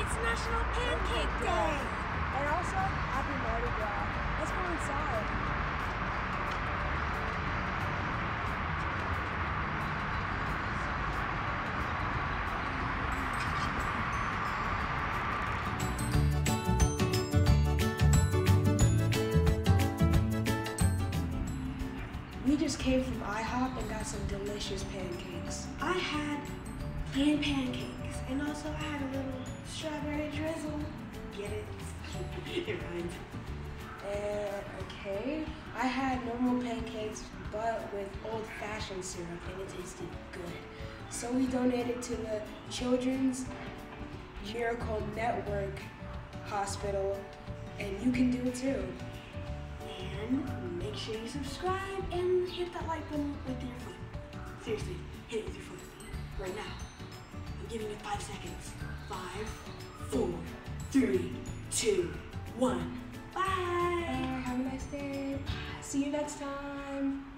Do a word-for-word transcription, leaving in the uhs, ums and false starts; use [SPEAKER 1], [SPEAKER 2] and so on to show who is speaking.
[SPEAKER 1] It's National Pancake Day!
[SPEAKER 2] And also, happy Mardi Gras. Let's go inside. We just came from IHOP and got some delicious pancakes.
[SPEAKER 1] I had pan pancakes, and also I had a little strawberry drizzle. Get it? It rhymes.
[SPEAKER 2] And okay, I had normal pancakes, but with old-fashioned syrup, and it tasted good. So we donated to the Children's Miracle Network Hospital, and you can do it too.
[SPEAKER 1] And make sure you subscribe and hit that like button with your foot. Seriously, hit it with your foot. Right now. I'm giving you five seconds. Five, four, three, two, one. Bye!
[SPEAKER 2] Bye, have a nice day. See you next time.